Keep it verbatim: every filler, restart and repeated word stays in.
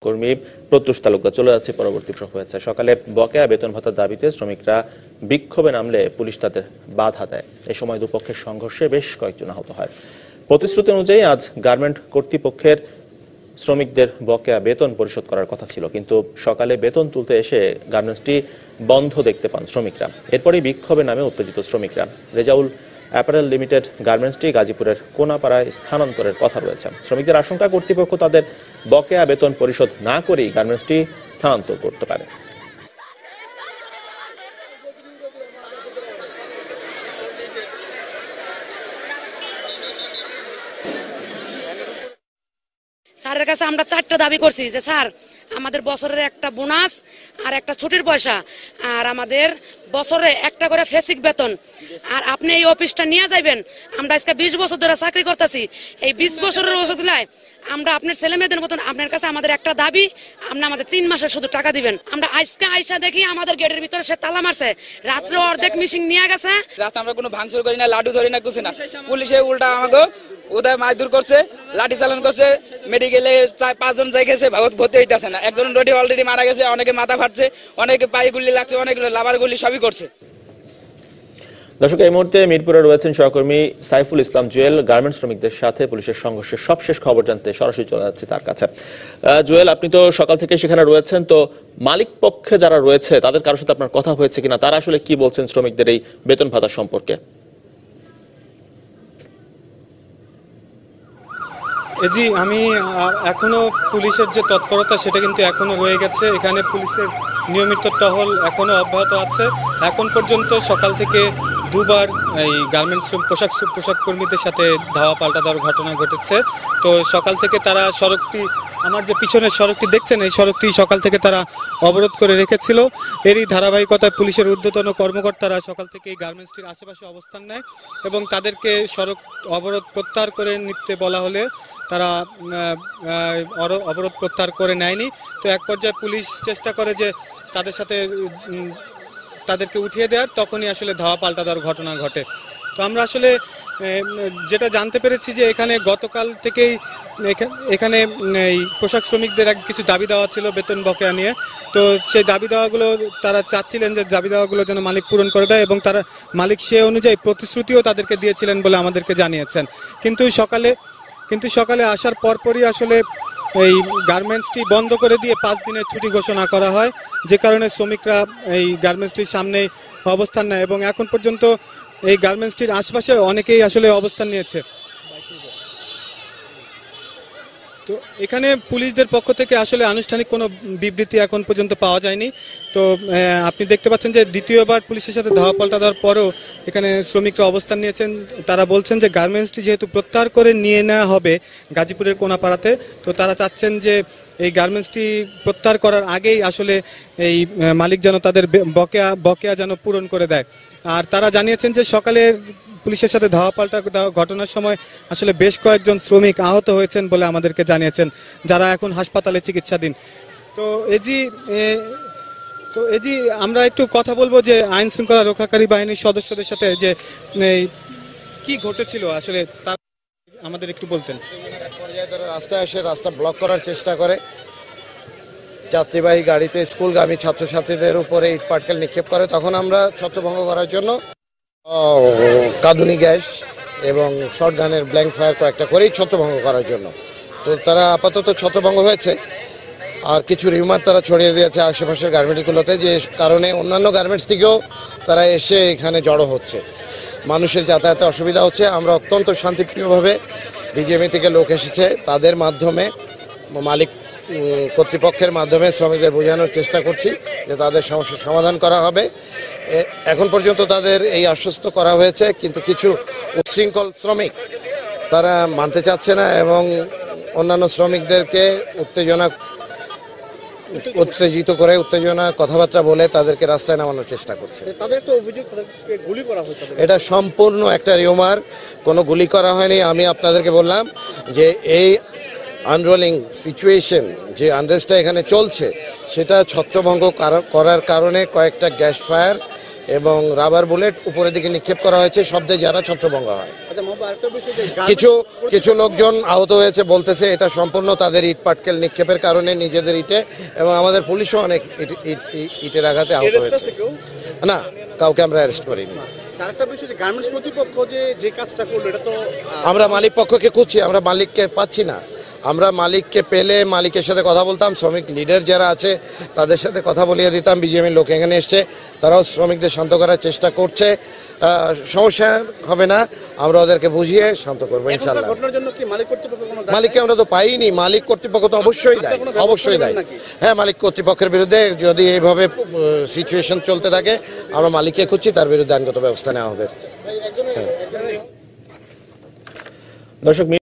কর্মী প্রত্যুষ তালুকদার চলে যাচ্ছে পরবর্তী প্রশ্ন হয়েছে। সকালে বকেয়া বেতন ভাতার দাবিতে শ্রমিকরা বিক্ষোভে নামলে পুলিশ তাদের বাধা দেয়। এই সময় দুপক্ষের সংঘর্ষে বেশ কয়েকজন আহত হয়। প্রতিশ্রুতি অনুযায়ী আজ গার্মেন্ট কর্তৃপক্ষের শ্রমিকদের বকেয়া বেতন পরিশোধ করার কথা ছিল, কিন্তু সকালে বেতন তুলতে এসে গার্মেন্টসটি বন্ধ দেখতে পান শ্রমিকরা। এরপরই বিক্ষোভে নামে উত্তেজিত শ্রমিকরা। রেজাউল অ্যাপারেল লিমিটেড গার্মেন্টসটি গাজীপুরের কোনাপাড়ায় স্থানান্তরের কথা রয়েছে। শ্রমিকদের আশঙ্কা কর্তৃপক্ষ তাদের বকেয়া বেতন পরিশোধ না করেই গার্মেন্টসটি স্থানান্তর করতে পারে। স্যারের কাছে আমরা চারটা দাবি করছি যে স্যার আমাদের বছরের একটা বোনাস আর একটা ছুটির পয়সা আর আমাদের বছরে একটা করে ফেসিক বেতন, আর আপনি এই অফিসটা নিয়ে যাইবেন। আমরা আজকে বিশ বছর ধরে চাকরি করতেছি, এই বিশ বছরের ওষুধলায় আমরা আপনার ছেলে মেয়েদের মতন আপনার কাছে আমাদের একটা দাবি, আপনি আমাদের তিন মাসের শুধু টাকা দিবেন। আমরা আজকে আইসা দেখি আমাদের গেটের ভিতরে সে তালা মারছে, রাত্রে অর্ধেক মিশিং নিয়ে গেছে। রাস্তা আমরা কোনো ভাঙচুর করি না, লাডু ধরি না, কিছু না। পুলিশে উল্টা আমাকে ওদের মারধর করছে, লাঠি চালান করছে। মেডিকেলে পাঁচজন যাই গেছে, ভর্তি হইতেছে না। একজন রোডে অলরেডি মারা গেছে, অনেকে মাথা ফাটছে, অনেকে পায়ে গুলি লাগছে, অনেক লাভার গুলি সবই করছে। দর্শক, এই মুহূর্তে মিরপুরে রয়েছেন সহকর্মী সাইফুল ইসলাম জুয়েল। গার্মেন্টস শ্রমিকদের সাথে পুলিশের সংঘর্ষের সবশেষ খবর জানতে সরাসরি চলে যাচ্ছে তার কাছে। জুয়েল, আপনি তো সকাল থেকে সেখানে রয়েছেন, তো মালিক পক্ষে যারা রয়েছে তাদের কারোর সাথে আপনার কথা হয়েছে কিনা, তারা আসলে কি বলছেন শ্রমিকদের এই বেতন ভাতা সম্পর্কে? জি, আমি এখনো পুলিশের যে তৎপরতা সেটা কিন্তু এখনো রয়ে গেছে। এখানে পুলিশের নিয়মিত টহল এখনো অব্যাহত আছে। এখন পর্যন্ত সকাল থেকে দুবার এই গার্মেন্টস পোশাক পোশাক কর্মীদের সাথে ধাওয়া পাল্টা দেওয়ার ঘটনা ঘটেছে। তো সকাল থেকে তারা সড়কটি, আমার যে পিছনের সড়কটি দেখছেন, এই সড়কটি সকাল থেকে তারা অবরোধ করে রেখেছিল। এরই ধারাবাহিকতায় পুলিশের ঊর্ধ্বতন কর্মকর্তারা সকাল থেকে এই গার্মেন্টসটির আশেপাশে অবস্থান নেয় এবং তাদেরকে সড়ক অবরোধ প্রত্যাহার করে নিতে বলা হলে তারা অবরোধ প্রত্যাহার করে নেয়নি। তো এক পর্যায়ে পুলিশ চেষ্টা করে যে তাদের সাথে তাদেরকে উঠিয়ে দেওয়ার, তখনই আসলে ধাওয়া পাল্টা দেওয়ার ঘটনা ঘটে। তো আমরা আসলে যেটা জানতে পেরেছি যে এখানে গতকাল থেকেই এখানে এই পোশাক শ্রমিকদের এক কিছু দাবি দেওয়া ছিল বেতন বকেয়া নিয়ে। তো সেই দাবি দেওয়াগুলো তারা চাচ্ছিলেন যে দাবি দেওয়াগুলো যেন মালিক পূরণ করে দেয় এবং তারা মালিক সে অনুযায়ী প্রতিশ্রুতিও তাদেরকে দিয়েছিলেন বলে আমাদেরকে জানিয়েছেন। কিন্তু সকালে কিন্তু সকালে আসার পরপরই আসলে এই গার্মেন্টসটি বন্ধ করে দিয়ে পাঁচ দিনের ছুটি ঘোষণা করা হয়, যে কারণে শ্রমিকরা এই গার্মেন্টসটির সামনেই অবস্থান নেয় এবং এখন পর্যন্ত এই গার্মেন্টসটির আশপাশে অনেকেই আসলে অবস্থান নিয়েছে। তো এখানে পুলিশদের পক্ষ থেকে আসলে আনুষ্ঠানিক কোনো বিবৃতি এখন পর্যন্ত পাওয়া যায়নি। তো আপনি দেখতে পাচ্ছেন যে দ্বিতীয়বার পুলিশের সাথে ধাওয়া পাল্টা দেওয়ার পরেও এখানে শ্রমিকরা অবস্থান নিয়েছেন। তারা বলছেন যে গার্মেন্টসটি যেহেতু প্রত্যাহার করে নিয়ে নেওয়া হবে গাজীপুরের কোনাপাড়াতে, তো তারা চাচ্ছেন যে এই গার্মেন্টসটি প্রত্যাহার করার আগেই আসলে এই মালিক যেন তাদের বকেয়া বকেয়া যেন পূরণ করে দেয়। আর তারা জানিয়েছেন যে সকালে পুলিশের সাথে ধাওয়া পাল্টা ঘটনার সময় আসলে বেশ কয়েকজন শ্রমিক আহত হয়েছেন বলে আমাদেরকে জানিয়েছেন, যারা এখন হাসপাতালে চিকিৎসাধীন। তো এজি তো এজি আমরা একটু কথা বলবো যে আইন শৃঙ্খলা রক্ষাকারী বাহিনীর সদস্যদের সাথে, যে কি ঘটেছিল আসলে তার আমাদের একটু বলতেন। রাস্তায় এসে রাস্তা ব্লক করার চেষ্টা করে, যাত্রীবাহী গাড়িতে স্কুলগামী ছাত্রছাত্রীদের উপরে ইট পাটকেল নিক্ষেপ করে। তখন আমরা ছত্রভঙ্গ করার জন্য কাঁদুনি গ্যাস এবং শর্ট গানের ব্ল্যাঙ্ক ফায়ার কয়েকটা করেই ছত্রভঙ্গ করার জন্য। তো তারা আপাতত ছত্রভঙ্গ হয়েছে, আর কিছু রিউমার তারা ছড়িয়ে দিয়েছে আশেপাশের গার্মেন্টসগুলোতে, যে কারণে অন্যান্য গার্মেন্টস থেকেও তারা এসে এখানে জড়ো হচ্ছে। মানুষের যাতায়াতে অসুবিধা হচ্ছে। আমরা অত্যন্ত শান্তিপ্রিয়ভাবে বিজেপি থেকে লোক এসেছে, তাদের মাধ্যমে মালিক কর্তৃপক্ষের মাধ্যমে শ্রমিকদের বোঝানোর চেষ্টা করছি যে তাদের সমস্যার সমাধান করা হবে। এখন পর্যন্ত তাদের এই আশ্বস্ত করা হয়েছে, কিন্তু কিছু উচ্ছৃঙ্খল শ্রমিক তারা মানতে চাচ্ছে না এবং অন্যান্য শ্রমিকদেরকে উত্তেজনা উত্তেজিত করে উত্তেজনা কথাবার্তা বলে তাদেরকে রাস্তায় নামানোর চেষ্টা করছে। তাদের একটা অভিযোগ, তাদেরকে গুলি করা হয়েছে। এটা সম্পূর্ণ একটা রিউমার, কোনো গুলি করা হয়নি। আমি আপনাদেরকে বললাম যে এই আনরোলিং সিচুয়েশন, যে আনরেস্টটা এখানে চলছে, সেটা ছত্রভঙ্গ করার কারণে কয়েকটা গ্যাস ফায়ার এবং রাবার বুলেট উপরের দিকে নিক্ষেপ করা হয়েছে, শব্দে যারা ছত্রভঙ্গ হয়। আচ্ছা। আরেকটা বিষয় যে কিছু কিছু লোকজন আহত হয়েছে বলতেছে এটা সম্পূর্ণ তাদের ইট পাটকেল নিক্ষেপের কারণে নিজেদের ইটে, এবং আমাদের পুলিশও অনেক ইট- ইট- ইট- ইটের আঘাতে আহত arrest হয়েছে। আছে কেউ? না, কাউকে আমরা অ্যারেস্ট করিনি। আরেকটা বিষয় যে গার্মেন্টস কর্তৃপক্ষ যে যে কাজটা করলো এটা তো আহ, আমরা মালিক পক্ষকে খুঁজছি, আমরা মালিককে পাচ্ছি না। আমরা মালিককে পেলে মালিকের সাথে কথা বলতাম, শ্রমিক লিডার যারা আছে তাদের সাথে কথা বলিয়ে দিতাম। বিজেপির লোক এখানে এসছে, তারাও শ্রমিকদের শান্ত করার চেষ্টা করছে। আহ, সমস্যা হবে না, আমরা ওদেরকে বুঝিয়ে শান্ত করবো এখনকার ইনশাল্লাহ। ঘটনার জন্য কি মালিক কর্তৃপক্ষ কোনো দায় মালিককে আমরা তো পাইনি, মালিক কর্তৃপক্ষ তো অবশ্যই দেয়, কোনো ব্যবস্থা অবশ্যই দেয়। নেবেন নাকি? হ্যাঁ, মালিক কর্তৃপক্ষের বিরুদ্ধে যদি এইভাবে সিচুয়েশন চলতে থাকে, আমরা মালিককে খুঁজছি, তার বিরুদ্ধে আইনগত ব্যবস্থা নেওয়া হবে। দর্শক